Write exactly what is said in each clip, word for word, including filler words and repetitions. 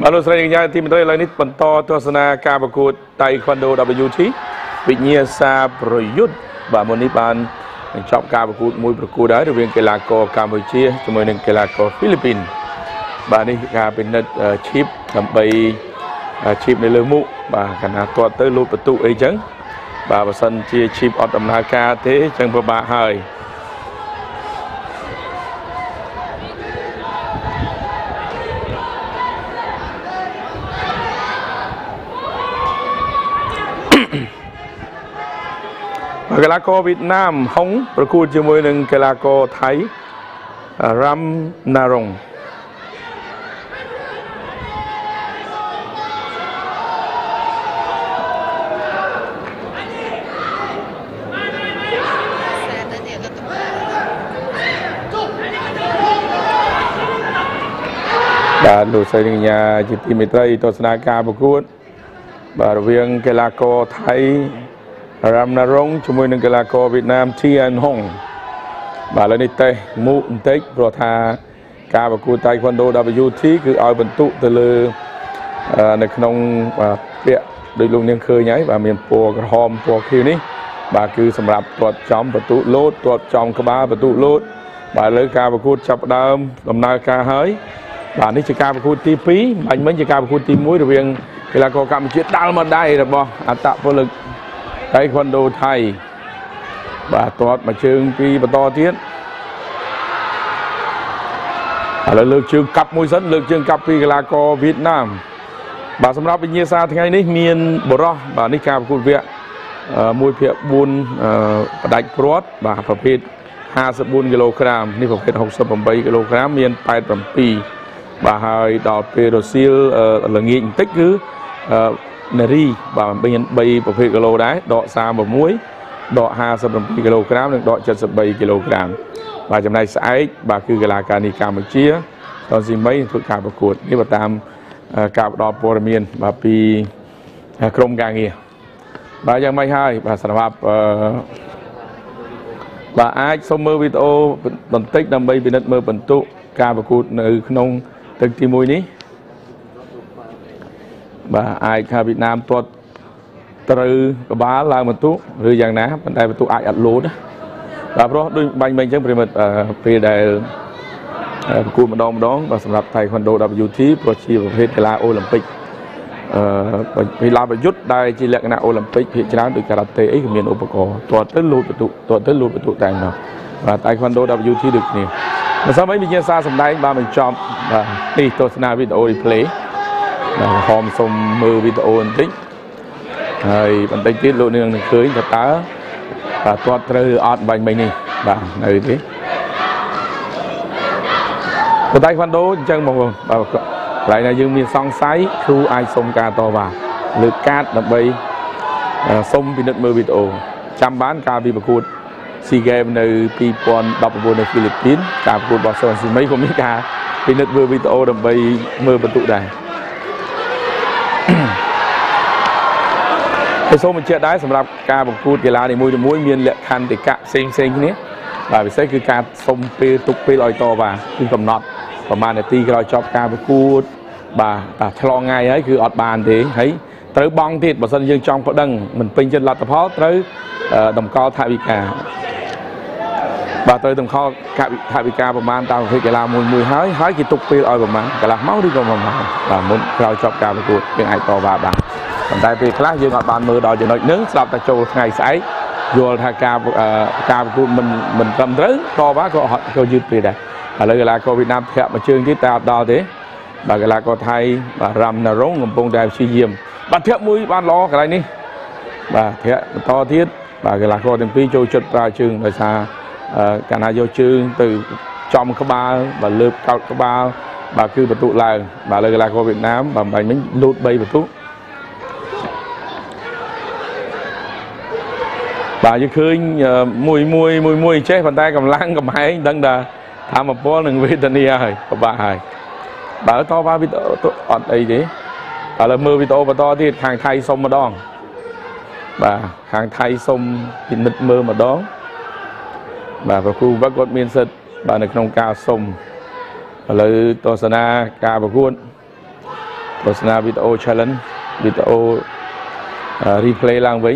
បាទលោកស្រីកញ្ញាទីមេត្រីឥឡូវនេះបន្តទស្សនាការប្រកួត Taekwondo ดับเบิลยู ที វិញ្ញាសាប្រយុទ្ធបាទមុននេះបានបញ្ចប់ការប្រកួតមួយប្រកួតហើយរវាងកីឡាករកម្ពុជាជាមួយនឹងកីឡាករហ្វីលីពីនបាទនេះការពិនិត្យឈីបដើម្បីឈីបនៅលើមុខបាទកណាទាត់ទៅលូតបន្ទុកអីចឹងបាទបើសិនជាឈីបអត់ដំណើរការទេចឹងពិបាកហើយកីឡាករវៀតណាមហុងប្រកួតជាមួយនឹងកីឡាករថៃរ៉ាំណារុងបាទលោកស្រីកញ្ញាជាទីមេត្រីទស្សនាការប្រកួតបាទរវាងកីឡាករថៃរ៉ាំណារុងជាមួយនឹងកីឡាករវៀតណាមធីអានហុងបាទឥឡូវនេះតេមូបន្តិចព្រោះថាការប្រកួត Taekwondo ดับเบิลยู ที គឺឲ្យបន្ទុកទៅលើនៅក្នុងពាក្យដោយលោកនាងឃើញហើយបាទមានពណ៌ក្រហមពណ៌ខៀវនេះបាទគឺសម្រាប់ទាត់ចំបន្ទុកលោតទាត់ចំក្បាលបន្ទុកលោតបាទឥឡូវការប្រកួតចាប់ផ្ដើមដំណើរការហើយបាទនេះជាការប្រកួតទីពីរបាញ់មិញជាការប្រកួតទីមួយរវាងកីឡាករកម្ពុជាដាល់មកដៃរបស់អត្តពលិកTaekwondo ថៃបាទទាត់មួយជើងពីបន្តទៀតឥឡូវលើកជើងកាប់មួយសិនលើកជើងកាប់ពីកីឡាករវៀតណាមបាទសម្រាប់វិញ្ញាសាថ្ងៃនេះមានបរោះបាទនេះការប្រកួតវគ្គមួយភាគបួនផ្ដាច់ព្រាត់បាទប្រភេទห้าสิบสี่គីឡូក្រាមនេះប្រភេទหกสิบแปดគីឡូក្រាមមានแปดสิบเจ็ดបាទហើយដល់ពេលរសៀលល្ងាចបន្តិចគឺនារីបាទមានបីប្រភេទគីឡូដែរដកសាមមួយដកห้าสิบเจ็ดគីឡូក្រាមនិងដកเจ็ดสิบสามគីឡូក្រាមបាទចំណែកស្អែកបាទគឺកីឡាការីកម្ពុជាតនស៊ីមីធ្វើការប្រកួតនេះបើតាមការផ្ដល់ព័ត៌មានបាទពីក្រុមការងារបាទយ៉ាងម៉េចហើយបាទសម្រាប់បាទអាចសូមមើលវីដេអូបន្តិចដើម្បីពិនិត្យមើលបន្ទុកការប្រកួតនៅក្នុងទឹកទីមួយនេះបាទអាចថាវៀតណាមទាត់ត្រូវក្បាលឡើងបន្ទុកឬយ៉ាងណាប៉ុន្តែបន្ទុកអាចអត់លោតបាទព្រោះដូចបាញ់មិញអញ្ចឹងប្រិមិត្តពេលដែលប្រកួតម្ដងម្ដងបាទសម្រាប់ Taekwondo ดับเบิลยู ที ព្រោះជាប្រភេទកីឡាអូឡ িম্প ិកអឺកីឡាប្រយុទ្ធដែលជាលក្ខណៈអូឡ িম্প ិកភាគច្រើនដូចការ៉ាតេអីក៏មានឧបករណ៍ទាត់ទៅលោតបន្ទុកទាត់ទៅលោតបន្ទុកតែម្ដងបាទ Taekwondo ดับเบิลยู ที ដូចគ្នាមិនសមអីវិញ្ញាសាសម្ដែងបានបញ្ចប់បាទនេះទស្សនាវីដេអូ replay បាទហមសុំមើលវីដេអូបន្តិចហើយបន្តិចទៀតលោកនាងនឹងឃើញថាតើបាទទាត់ត្រូវឬអត់បាញ់មិញនេះបាទនៅទេបតៃខ្វាន់ដូអញ្ចឹងបងប្អូនបាទកន្លែងណាយើងមានសង្ស័យគ្រូអាចសុំការតវ៉ាលើកកាតដើម្បីសុំពិនិត្យមើលវីដេអូចាំបានការពីប្រកួត SEA Games នៅពីរពាន់ដប់ប្រាំបួននៅហ្វីលីពីនការប្រកួតរបស់សូនស៊ីមីក៏មានការពិនិត្យមើលវីដេអូដើម្បីមើលបន្ទុកដែរហើយសូមបញ្ជាក់ដែរសម្រាប់ការប្រកួតកីឡានីមួយៗមានលក្ខន្តិកៈផ្សេងផ្សេងគ្នាបាទពិសេសគឺការសុំពេលទុកពេលឲ្យតវ៉ាគឺកំណត់ប្រហែលនាទីក្រោយចប់ការប្រកួតបាទតែឆ្លងថ្ងៃហើយគឺអត់បានទេហើយត្រូវបង់ទៀតបើសិនយើងចង់ប្តឹងមិនពេញចិត្តលទ្ធផលត្រូវតម្កល់ថវិកាបាទត្រូវតម្កល់ថវិកាប្រហែលតាមប្រភេទកីឡាមួយមួយហើយហើយគេទុកពេលឲ្យប្រហែលកន្លះម៉ោងឬក៏មួយម៉ោងបាទមុនក្រោយចប់ការប្រកួតយើងអាចតវ៉ាបានប៉ុន្តែពេលខ្លះយើងអត់បានមើលដល់ចំណុចហ្នឹងស្រាប់តែចូលថ្ងៃស្អែកយល់ថាការការប្រកួតមិនមិនត្រឹមត្រូវតវ៉ាក៏អត់ក៏យឺតពេលដែរឥឡូវកីឡាករវៀតណាមធ្លាក់មួយជើងទៀតតែអត់ដល់ទេបាទកីឡាករថៃបាទរ៉ាំណារុងកំពុងតែព្យាយាមបាទធ្លាក់មួយបានល្អកន្លែងនេះបាទធ្លាក់បន្តទៀតបាទកីឡាករទាំងពីរចូលចិត្តប្រើជើងដោយសារកាលណាយកជើងទៅចំក្បាលបាទលើកកោតក្បាលបាទគឺបន្ទុកឡើងបាទលើកីឡាករវៀតណាមបាទបាញ់មិញលូតបីបន្ទុកបាទយើងឃើញមួយមួយមួយមួយចេះប៉ុន្តែកម្លាំងកំហែងដឹងថាធម្មពលនឹងវេទនាហើយពិបាកហើយបើតវ៉ាវីដេអូអត់អីទេឥឡូវមើលវីដេអូបន្តទៀតខាងថៃសុំម្ដងបាទខាងថៃសុំពិនិត្យមើលម្ដងបាទប្រគូវឹកគាត់មានសិទ្ធិបាទនៅក្នុងការសុំឥឡូវទស្សនាការប្រកួតโฆษณาวิดีโอ challenge วิดีโอ replay ឡើងវិញ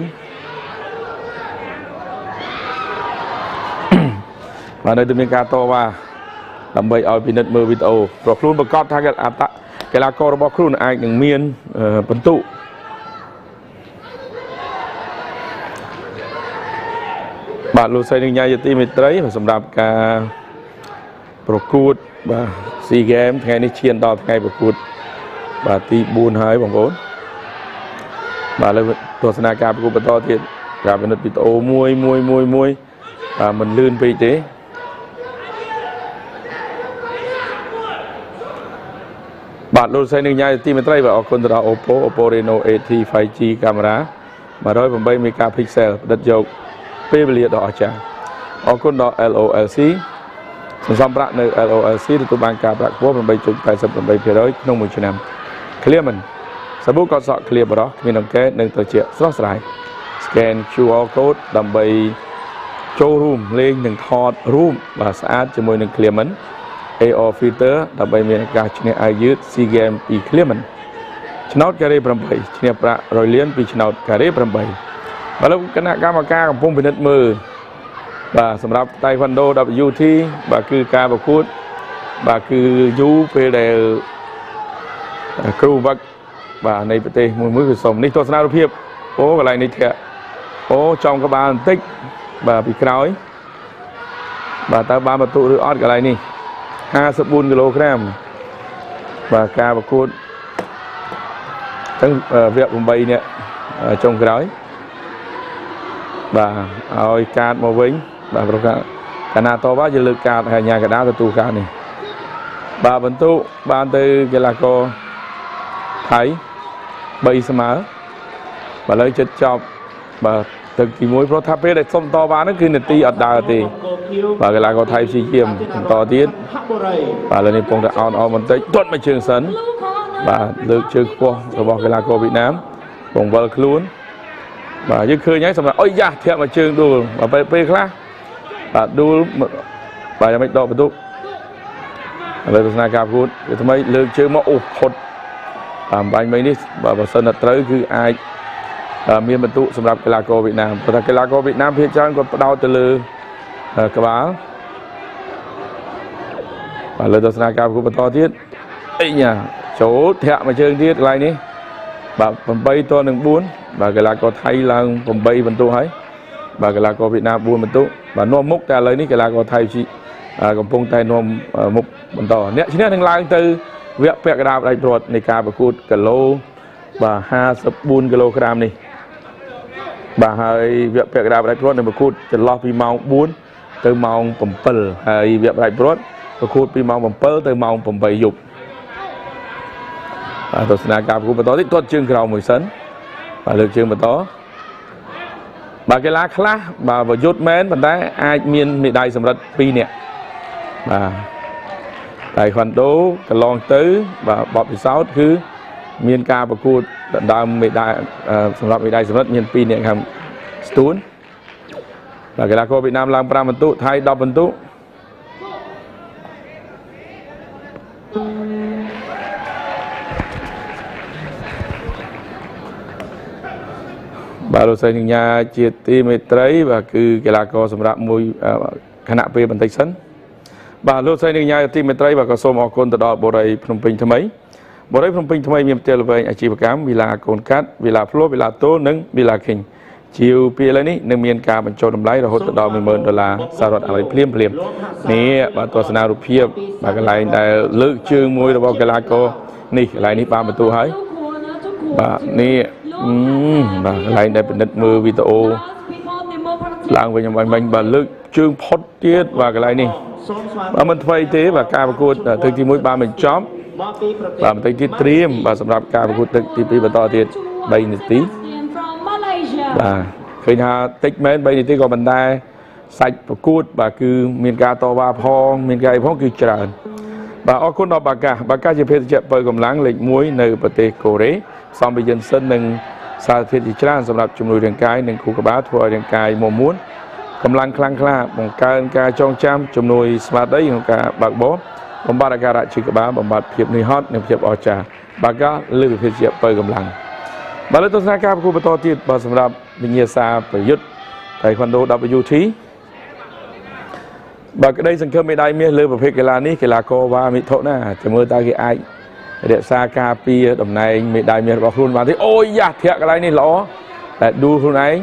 បាទនៅតែមានការតវ៉ាដើម្បីឲ្យពិនិត្យមើលវីដេអូព្រោះខ្លួនប្រកាសថាអត្តកីឡាកររបស់ខ្លួនអាចនឹងមានបន្ទុកបាទលោកស្រីនិងញ៉ាយទីមេត្រីសម្រាប់ការប្រកួតបាទ SEA Games ថ្ងៃនេះឈានដល់ថ្ងៃប្រកួតបាទទីបួនហើយបងប្អូនបាទលើទស្សនាការប្រកួតបន្តទៀតការពិនិត្យវីដេអូមួយមួយមួយមួយបាទមិនលឿនពេកទេបាទលោកស្រីនិងញ៉ាយទីមេត្រីបាទអរគុណទៅដល់ Oppo Oppo Reno អេត ហ្វៃជី កាមេរ៉ា một trăm linh tám មេហ្គាភីកសែល ផ្ដិតយកពេលវេលាដ៏អស្ចារ្យអរគុណដល់ แอล โอ แอล ซี សន្សំប្រាក់នៅ แอล โอ แอล ซี ទទួលបានការប្រាក់ខ្ពស់ eight point eight eight percent ក្នុងមួយឆ្នាំ Clearman សាប៊ូកត់សក់ Clear បរោះគ្មានអង្កេតនិងត្រជាក់ស្រស់ស្រាយ Scan คิว អារ code ដើម្បីចូលរួមលេងនិងថតរូបបាទស្អាតជាមួយនឹង Clearman เอ อาร์ filter ដើម្បីមានឱកាសឈ្នះអាយយឺត SEA Games ពី Clearman ឆ្នោតការ៉េeightឈ្នះប្រាក់one hundredលានពីឆ្នោតការ៉េeight បាទលោកគណៈកម្មការកំពុងពិនិត្យមើលបាទសម្រាប់ Taekwondo ดับเบิลยู ที បាទគឺការប្រកួតបាទគឺយូរពេលដែលគ្រូវឹកបាទនៃប្រទេសមួយមួយគឺសុំនេះទស្សនវិជ្ជាអូកន្លែងនេះធាក់អូចំក្បាលបន្តិចបាទពីក្រោយបាទតើបានបន្ទុកឬអត់កន្លែងនេះfifty-fourគីឡូក្រាមបាទការប្រកួតទាំងវគ្គeightនាក់ចុងក្រោយបាទឲ្យកាតមកវិញបាទប្រកាសកាលណាតបយើងលើកកាតហើយញ៉ាកដាទទួលកាតនេះបាទបន្ទុកបានទៅកីឡាករថៃthreeស្មើបាទឥឡូវចិត្តចប់បាទទឹកទីoneព្រោះថាពេលដែលសុំតបានហ្នឹងគឺនាទីអត់ដើរទេបាទកីឡាករថៃព្យាយាមបន្តទៀតបាទឥឡូវនេះកំពុងតែអោនអោនបន្តិចទាត់មួយជើងសិនបាទលើកជើងខ្ពស់របស់កីឡាករវៀតណាមកំពុងវិលខ្លួនបាទយើងឃើញហើយសម្រាប់អុយយ៉ាស់ធាក់មួយជើងដួលបាទពេលខ្លះបាទដួលបាទយ៉ាងម៉េចដកបន្ទុកឥឡូវទស្សនាការប្រកួតវាថ្មីលើកជើងមកអូផុតបាទបាញ់មិញនេះបាទបើសិនតែត្រូវគឺអាចមានបន្ទុកសម្រាប់កីឡាករវៀតណាមព្រោះថាកីឡាករវៀតណាមភាគច្រើនគាត់ផ្ដោតទៅលើក្បាលបាទលើទស្សនាការប្រកួតបន្តទៀតអីញ៉ាចូលធាក់មួយជើងទៀតកន្លែងនេះបាទeightទល់នឹងfourបាទកីឡាករថៃឡើងeightបន្ទុកហើយបាទកីឡាករវៀតណាមfourបន្ទុកបាទនាំមុខតែឥឡូវនេះកីឡាករថៃកំពុងតែនាំមុខបន្តអ្នកឈ្នះនឹងឡើងទៅវគ្គពាក់កណ្ដាលផ្ដាច់ព្រាត់នៃការប្រកួតគីឡូបាទfifty-fourគីឡូក្រាមនេះបាទហើយវគ្គពាក់កណ្ដាលផ្ដាច់ព្រាត់នឹងប្រកួតចន្លោះពីម៉ោងfourទៅម៉ោងsevenហើយវគ្គផ្ដាច់ព្រាត់ប្រកួតពីម៉ោងsevenទៅម៉ោងeightយប់បាទទស្សនាការប្រកួតបន្តទៀតទាត់ជើងក្រោមមួយសិនបាទលើកជើងបន្តបាទកីឡាខ្លះបាទប្រយុទ្ធមែនប៉ុន្តែអាចមានមេដាយសម្រិតtwoនាក់បាទតែខ្វាន់ដូកន្លងទៅបាទបបពិសោធន៍គឺមានការប្រកួតដណ្ដើមមេដាយសម្រាប់មេដាយសម្រិតមានtwoនាក់ខាងស្ទួនបាទកីឡាករវៀតណាមឡើងfiveបន្ទុកថៃtenបន្ទុកបាទលោកស្រីនិងញ៉ាជាទីមេត្រីបាទគឺកីឡាករសម្រាប់មួយគណៈពេលបន្តិចសិនបាទលោកស្រីនិងញ៉ាទីមេត្រីបាទក៏សូមអរគុណទៅដល់បូរីភ្នំពេញថ្មីបូរីភ្នំពេញថ្មីមានផ្ទះល្វែងអាជីវកម្មវិឡាកូនកាត់វិឡាផ្លោះវិឡាតូលនិងវិឡាឃីងជាវពីឥឡូវនេះនឹងមានការបញ្ចុះតម្លៃរហូតដល់one thousandដុល្លារសហរដ្ឋអាមេរិកភ្លាមភ្លាមនេះបាទទស្សនារូបភាពបាទកន្លែងដែលលើកជើងមួយរបស់កីឡាករនេះកន្លែងនេះបានបន្ទូហើយបាទនេះបាទកន្លែងដែលពិនិត្យមើលវីដេអូឡើងវិញខ្ញុំបាញ់បាទលើកជើងផុតទៀតបាទកន្លែងនេះបាទមិនថ្មីទេបាទការប្រកួតទឹកទីoneបានបញ្ចប់បាទបន្តិចទៀតត្រៀមបាទសម្រាប់ការប្រកួតទឹកទីtwoបន្តទៀតthreeនាទីបាទឃើញថាតិចមែនthreeនាទីក៏មិនដែរសាច់ប្រកួតបាទគឺមានការតវ៉ាផងមានការអីផងគឺច្រើនបាទអរគុណដល់បាកាបាកាជាភេសជ្ជៈបើកម្លាំងលេខoneនៅប្រទេសកូរ៉េផ្សំពីយិនសិននិងសារធាតុជាច្រើនសម្រាប់ជំនួយរាងកាយនិងខួរក្បាលធ្វើឲ្យរាងកាយមាំមួនកម្លាំងខ្លាំងក្លាបង្កើនការចងចាំជំនួយស្មារតីក្នុងការបើកបរបំបត្តិអាការៈឈឺក្បាលបំបត្តិភាពនឿយហត់និងភាពអស្ចារ្យបាទក៏លើវិភាគជាបើកម្លាំងបាទលើទស្សនការប្រកួតបន្តទៀតបាទសម្រាប់វិញ្ញាសាប្រយុទ្ធថៃក្វាន់ដូ ดับเบิลยู ที បាទក្តីសង្ឃឹមមេដាយមាសលើប្រភេទកីឡានេះកីឡាករវ៉ាមិថុណាចាំមើលតើគេអាចរក្សាការពារតំណែងមេដាយមាសរបស់ខ្លួនបានទេអូយយ៉ាធាក់កន្លែងនេះល្អតែឌូខ្លួនឯង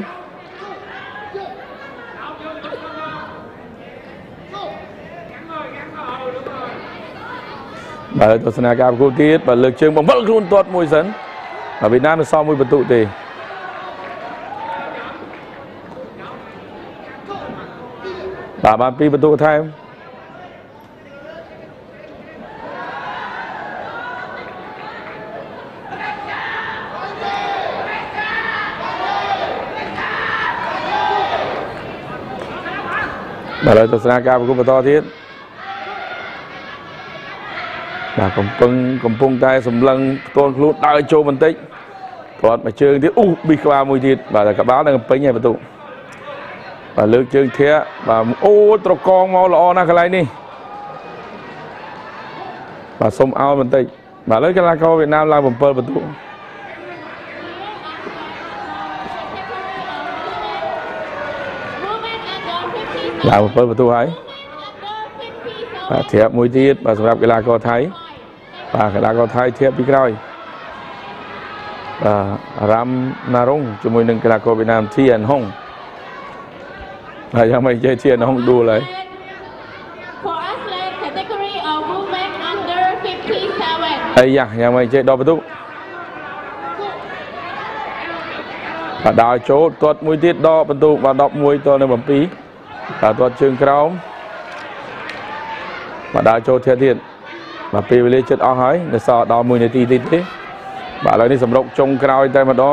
បាទទស្សនាការប្រកួតទៀតបាទលើកជើងបង្វិលខ្លួនទាត់មួយសិនបាទវៀតណាមនៅសល់មួយបន្ទុកទេបាទបានពីរបន្ទុកថែមបាទលើទស្សនាការប្រកួតបន្តទៀតបាទកំពុងកំពុងតែសម្លឹងផ្ទាល់ខ្លួនដើរចូលបន្តិចគាត់មកជើងទៀតអូប៊ីក្បាលមួយទៀតបាទកបាល់នឹងពេញហើយបន្ទុកបាទលើកជើងធាក់បាទអូត្រកងមកល្អណាស់កន្លែងនេះបាទសុំឲ្យបន្តិចបាទលើកីឡាករវៀតណាមឡើងbảyបន្ទុកឡើងbảyបន្ទុកហើយបាទធាក់មួយទៀតបាទសម្រាប់កីឡាករថៃបាទកីឡាករថៃធាក់ពីក្រោយបាទរ៉ាំណារុងជាមួយនឹងកីឡាករវៀតណាមធីអានហុងហើយយ៉ាងម៉េចចេះធាក់ហុងដួលហើយអីយ៉ាយ៉ាងម៉េចចេះដល់បន្ទុកបាទដល់ចូលទាត់មួយទៀតដល់បន្ទុកបាទដប់មួយតនៅbảyបាទទាត់ជើងក្រោមបាទដល់ចូលធាក់ទៀតបាទពេលវេលាជិតអស់ហើយនៅសល់ដល់មួយនាទីទៀតទេបាទឥឡូវនេះសម្រុកចុងក្រោយតែម្ដង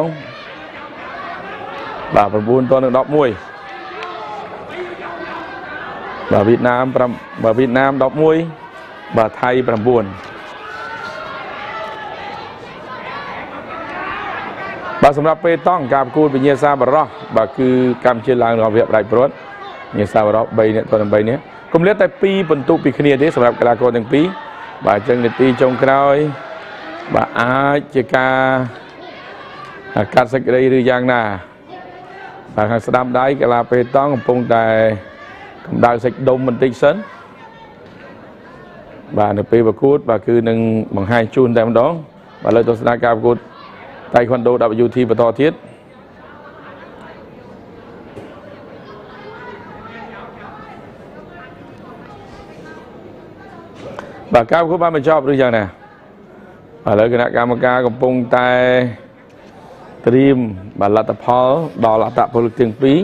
បាទ9តនឹង11បាទវៀតណាម5បាទវៀតណាម11បាទថៃ9បាទសម្រាប់ពេលតង់ការប្រកួតវិញ្ញាសាបរោះបាទគឺកម្ពុជាឡើងរបស់វគ្គផ្ដាច់ព្រាត់វិញ្ញាសាបរោះ3នាក់តទៅ3នាក់កុំលៀតតែពីរបន្ទុកពីគ្នាទេសម្រាប់កីឡាករទាំងពីរបាទអញ្ចឹងនាទីចុងក្រោយបាទអាចជាការកាត់សេចក្តីឬយ៉ាងណាបាទខាងស្ដាំដៃកីឡាប៉េតង់កំពុងតែកម្ដៅសាច់ដុំបន្តិចសិនបាទនៅពេលប្រកួតបាទគឺនឹងបង្ហាញជូនតែម្ដងបាទលើទស្សនាការប្រកួតថៃក្វាន់ដូ ดับเบิลยู ที បន្តទៀតបាទការប្រកួតបានបញ្ចប់ឬយ៉ាងណាឥឡូវគណៈកម្មការកំពុងតែត្រៀមបាទលទ្ធផលដល់អត្តពលិកទាំងពីរ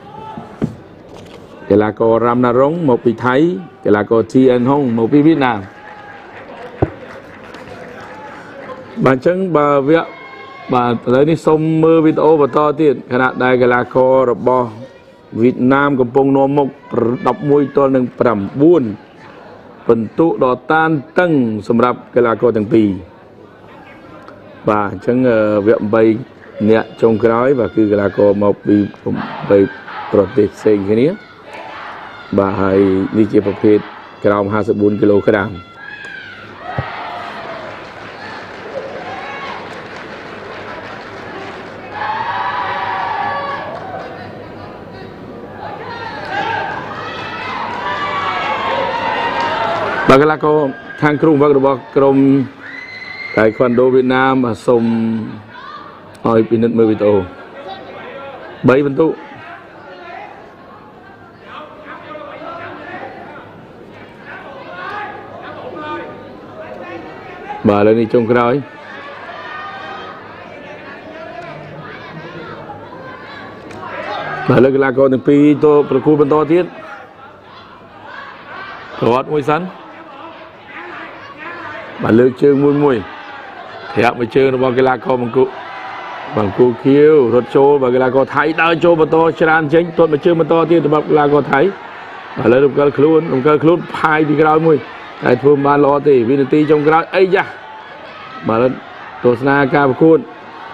កីឡាកររ៉ាំណារុងមកពីថៃកីឡាករធីអានហុងមកពីវៀតណាមបាទអញ្ចឹងបើវគ្គបាទឥឡូវនេះសូមមើលវីដេអូបន្តទៀតខណៈដែលកីឡាកររបស់វៀតណាមកំពុងនាំមុខ11ទល់នឹង9បន្ទុកដ៏តានតឹងសម្រាប់កីឡាករទាំងពីរបាទអញ្ចឹងវគ្គ8អ្នកចុងក្រោយបាទគឺកីឡាករមកពី8ប្រទេសផ្សេងគ្នាបាទហើយនេះជាប្រភេទក្រោម54គីឡូក្រាមបាទកីឡាករខាងគ្រូវឹករបស់ក្រុមថៃក្វាន់ដូវៀតណាមបាទសូមឲ្យពិនិត្យមើលវីដេអូ3បន្ទុកបាទឥឡូវនេះចុងក្រោយបាទលើកកីឡាករទាំងពីរទៅប្រកួតបន្តទៀតប្រវត្តិមួយសិនបាទលើកជើងមួយមួយធាក់មួយជើងរបស់កីឡាករបង្គូបង្គូខៀវរត់ចូលបាទកីឡាករថៃដើរចូលបន្តច្រើនចេញទាត់មួយជើងបន្តទៀតសម្រាប់កីឡាករថៃបាទលើរំកិលខ្លួនរំកិលខ្លួនផាយពីក្រោយមួយតែធ្វើបានល្អទេវិនាទីចុងក្រោយអីយ៉ាបាទទស្សនាការប្រកួត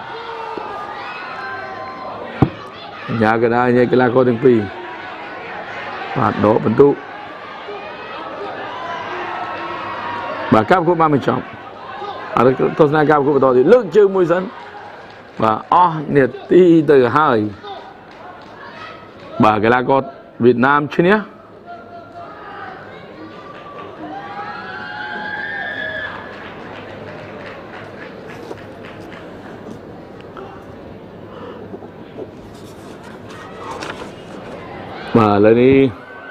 ញ៉ាកណ្ដាលញ៉ៃកីឡាករទាំងពីរបាទដកបន្ទុក và các quốc ba mươi trọng ở đây tôi nói các quốc đó thì lượng chưa mùi dẫn và o nhiệt ti từ hai và cái là có Việt Nam chứ nhé mà lên đi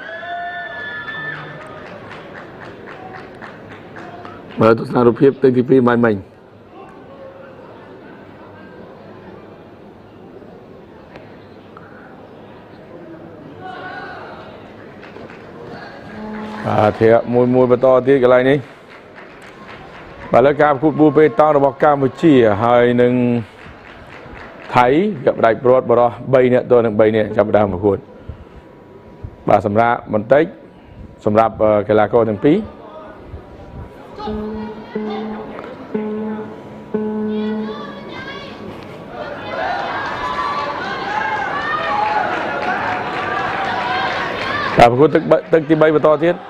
mà tôi nói được phép tới cái phim bài mình à thì mùi mùi bà to tí cái này ní và lấy cam cút bù bê tao nó bọc Campuchia hai nâng thấy gặp đại bột bà đó bay nè tôi nâng bay nè trong đàm một khuôn bà sầm ra một tích sầm ra cái là cô thằng phí bà một khuôn tức tức tí bay bà to thiết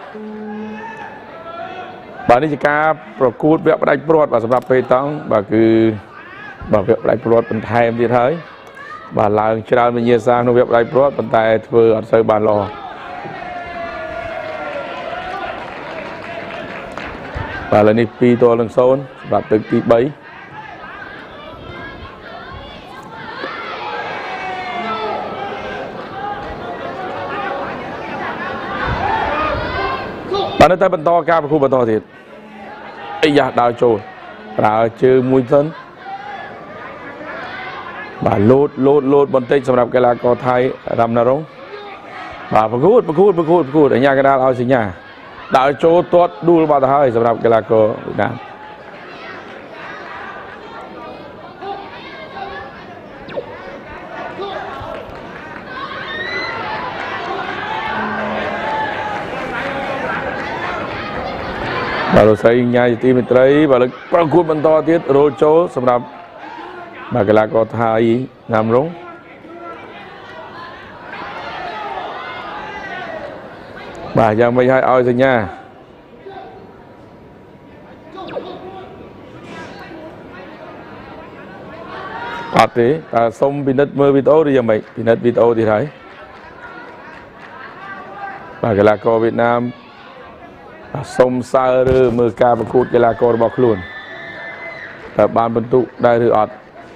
bà ní chỉ ca bà cút vẹo bà đại bột bà sầm ra bê tông bà cứ bà vẹo đại bột bên thay em đi thấy bà là cho mình nhiều sang nó vẹo đại bột bên tay vừa ở sơ bà lò và lên đi pi to lần sôn và từ tí bấy và nó tới bên to cao khu bên to thiệt bây giờ đào trồn là chơi mùi thân và lột lột lột bên tích xong cái là có thay rằm nào đúng và bật hút bật hút bật hút bật hút ở nhà cái đào ao xí nhà đào chỗ tốt đu bao thời xong cái là có Việt Nam và rồi xây nhà thì mình thấy và lực bao cút bên to tiết rồi chỗ xong rồi mà cái là có thay nằm đúng bà giờ mấy hai oi rồi nha ọt thế ta xong pin đất mơ video đi giờ mày pin đất video thì thấy và cái là co Việt Nam xong xa rơ mơ ca và cút cái là co bọc luôn tập ban bận tụ đại rửa ọt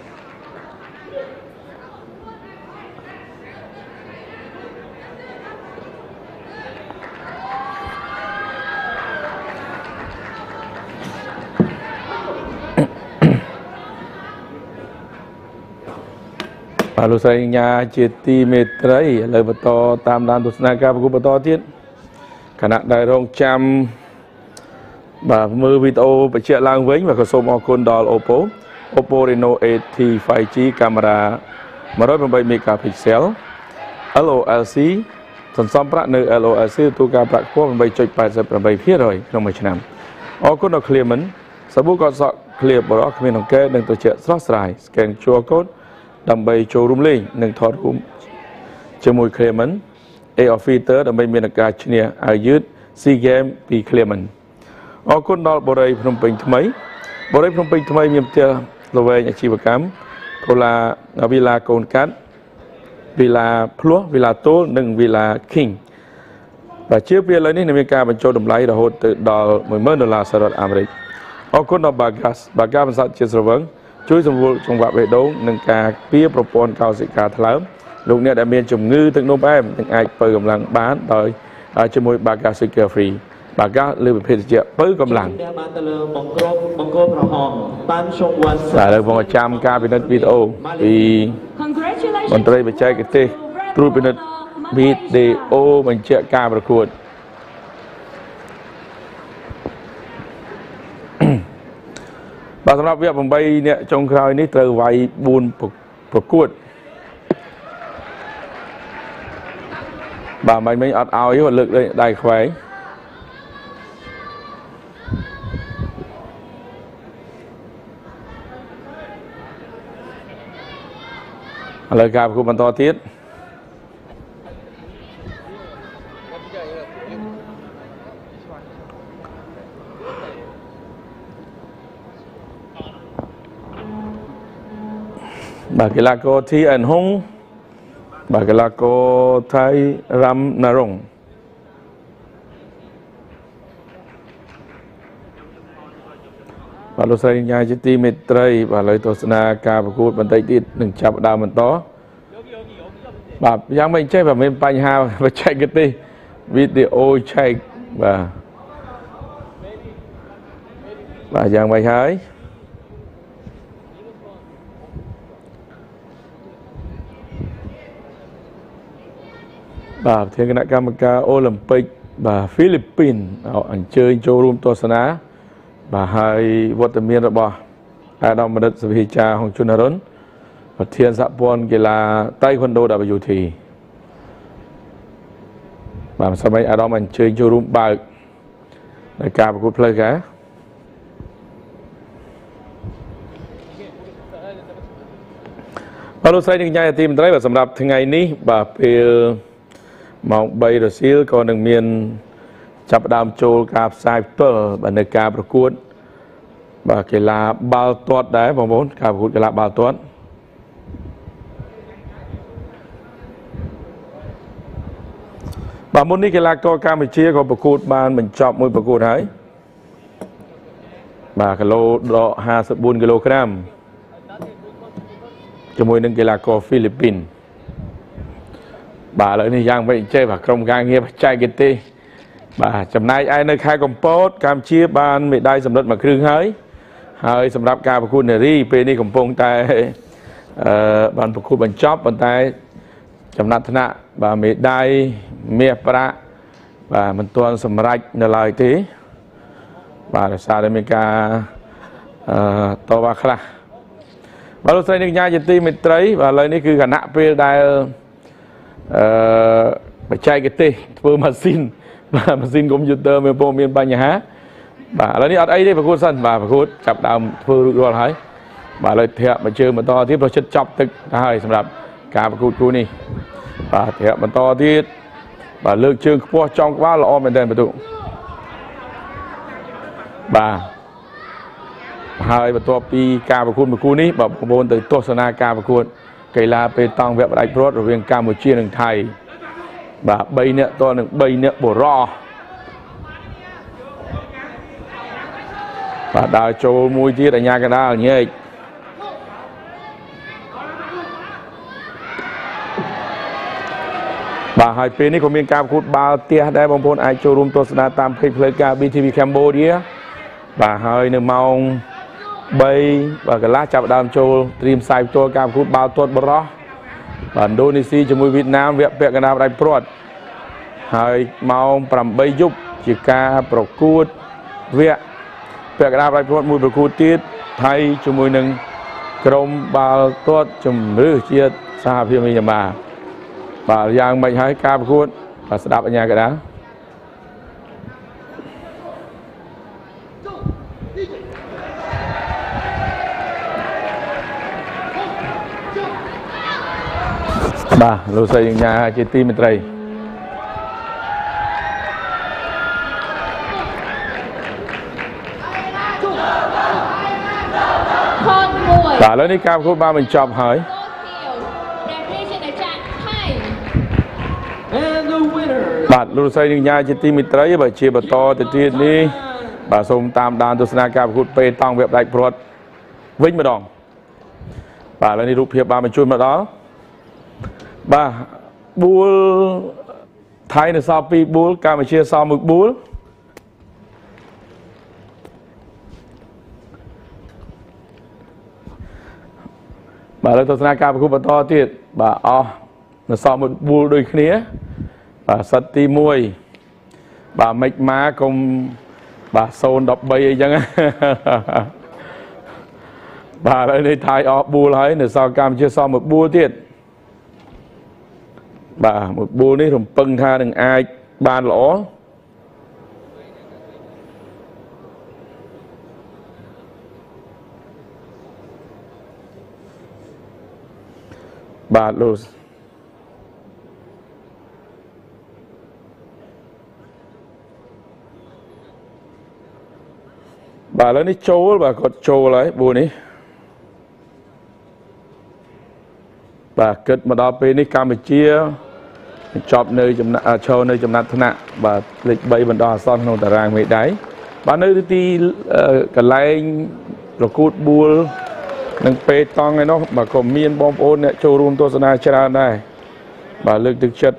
và lúc xây nhà chia ti mệt đấy lời bật to tam đàn tụt snaga và bật to tiết khả năng đại rong trăm và mưa video bị chia lang vĩnh và có số mò côn đòn Oppo Oppo Reno eight five G camera một trăm bảy mươi megapixel lờ o lờ xê សន្សំប្រាក់នៅ แอล โอ แอล ซี ទូការប្រាក់ខ្ពស់ eight point eight eight percent ក្នុងមួយឆ្នាំអរគុណដល់ Clearman សាប៊ូកត់សក់ Clear បរោះគ្មានអង្កេតនិងត្រជាក់ស្រស់ស្រាយ Scan គូ អារ Code ដើម្បីចូលរួមលេងនិងថតរូបជាមួយ Clearman A of Filter ដើម្បីមានឱកាសឈ្នះអាវយឺត SEA Games ពី Clearman អរគុណដល់បរិយភ្នំពេញថ្មីបរិយភ្នំពេញថ្មីមានផ្ទះល្វែងអាជីវកម្ម Cola Villa កូនកាត់ Villa Plus Villa Tol និង Villa King បាទជាពេលឥឡូវនេះមានការបញ្ចូលតម្លៃរហូតទៅដល់ one thousand ដុល្លារសហរដ្ឋអាមេរិកអរគុណដល់ Bagas Bagas បន្សាច់ជាស្រវឹងជួយសម្រួលចង្វាក់បេះដូងនិងការពារប្រព័ន្ធកោសិកាថ្លើមលោកអ្នកដែលមានជំងឺទឹកនោមផ្អែមនឹងអាចបើកម្លាំងបានដោយជាមួយ Bagas Sugar Free Bagas លើប្រភេទជាបើកម្លាំងបានទៅលើបង្គោលបង្គោលប្រហោងបានជុំវ៉ាន់តែលើបងចាំការពិនិត្យវីដេអូពីមន្ត្រីបច្ចេកទេសត្រួតពិនិត្យវីដេអូបញ្ជាក់ការប្រកួតបាទសម្រាប់វគ្គeightអ្នកចុងក្រោយនេះត្រូវវាយfourប្រកួតបាទមិនមិញអត់ឲ្យលើកដៃខ្វែងឥឡូវការប្រកួតបន្តទៀត bà cái là cô Thi Ẩn Hung bà cái là cô Thái Ram Narong bà lúc xây nhà chữ ti mệt tray bà lời tổ sna ca bà cút bàn tay tít đừng chạm đào mình tó bà giang mình chơi và mình bánh hào và chạy cái ti video chạy và bà giang mày hái bà thiên cái cam ca Olympic bà Philippines ở anh chơi showroom tổ sna bà hai vật miền rồi bà Adam Madad Savicha Hong Chunaron và thiên dạ pon kia là Taekwondo đã bao thì bà sao mấy Adam anh chơi showroom bà đại ca của play cá bà lúc xây những nhà team đấy và sầm đạp thứ ngày ní bà pil mong bay rồi xíu còn đừng miền chập đam châu cạp sai tơ và nơi cạp cuốn và cái là bao tuột đấy vòng bốn cạp cuốn cái là bao tuột và môn này cái là có Campuchia có bậc cột ban mình chọn một bậc cột ấy và cái lô độ hai mươi bốn kg cho môi nâng cái là có Philippines bà lợi này giang vậy chơi và không gang nghe trai cái tê bà chấm nay ai nơi khai compost cam chia ban bị đai sầm đất mà kêu hơi hơi sầm đáp ca và khu này đi pe đi compost tay ban và khu ban chop ban tay chấm nát thna bà bị đai mía pra và mình tuân sầm rạch là lời thế bà là sao đây mình ca to ba khla bà lúc xây những nhà dân ti mình thấy và lời này cứ cả nạ pe đai phải chạy cái tê vừa machine và machine computer mình bộ miền Bắc nhà há bà là đi ở đây đây và cô sân và cô chập đào vừa rồi hái bà lời thiệp mà chơi mà to tiếp rồi chất chọc tức hai sầm đạp cả và cô cô này và thiệp mà to tiếp và lượng trường qua trong quá là om bên đây mà tụ bà hai và to pi ca và cô mà cô ní bảo bồn từ Tosana ca và cô cây la pe tong vẹn đại pro rồi viên Campuchia đường Thái bà bay nè to đường bay nè bổ ro và đào châu mùi tiết ở nhà cái đào như bà hai bên này có miền Cam cút bao tia đây bông bồn ai châu room Tosana tam play play ca bê tê vê Cambodia bà hai nè mong bay và cái lá chạm đàm châu stream sai tôi Cam cút bao tuột bờ ro và Indonesia cho mùi Việt Nam vẹn vẹn cái nào đại pro hai mong làm bay giúp chỉ ca pro cút vẹn vẹn cái nào đại pro mùi pro cút tiết thay cho mùi nâng krom bao tuột chùm rư chia xa phía mình mà và giang mệnh hai ca pro cút và sẽ đạp ở nhà cái đó bà lô xây nhà chơi tim mình đây bà lớn đi cam khúc ba mình chọc hỏi bà lô xây nhà chơi tim mình đây bà chia bà to từ tiên đi bà xông tam đàn tôi sẽ cam khúc pe tông vẹp đại prot vinh mà đòn bà lớn đi rụp hiệp ba mình chui mà đó bà bùa Thái là sao pi bùa Campuchia sao một bùa bà lên tôi nói cam khu to tiệt bà o là sao một bùa đôi khía bà sắt ti môi bà mạch má cùng bà sôn đập bay chẳng bà lên đây Thái o bùa lấy là sao Campuchia sao một bùa tiệt bà một bùa này rồng pưng tha đừng ai ban lỗ bà lô bà lấy đi trâu bà có trâu lấy bùa này bà kết mà đó bênនេះកម្ពុជាចប់នៅចំណាក់ចូលនៅចំណាត់ថ្នាក់បាទលេខ3បណ្ដោះអាសន្នក្នុងតារាងមេដាយបាទនៅទីកន្លែងប្រកួតបួលនិងពេតង់ឯនោះបាទក៏មានបងប្អូនអ្នកចូលរួមទស្សនាច្រើនដែរបាទលើកទឹកចិត្ត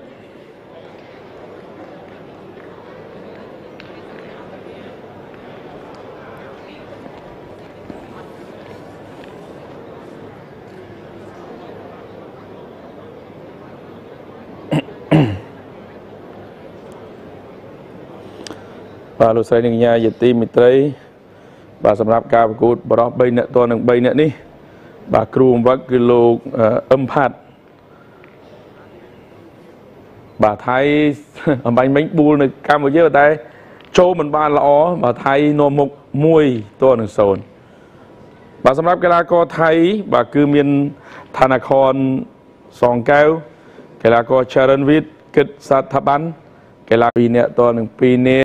បាទលោកស្រីនិងកញ្ញាជាទីមេត្រីបាទសម្រាប់ការប្រកួតបរោះ3អ្នកតនឹង3អ្នកនេះបាទគ្រូបង្វឹកគឺលោកអឹមផាត់បាទថៃអំបញ្ញមិញបួលនៅកម្ពុជាតែចូលមិនបានល្អបាទថៃនាំមុខមួយតនឹងសូន្យបាទសម្រាប់កីឡាករថៃបាទគឺមានឋានខនសងកែវកីឡាករ Charan Vit គិតសាត់ថាបានកីឡាពីរអ្នកតនឹងពីរនាក់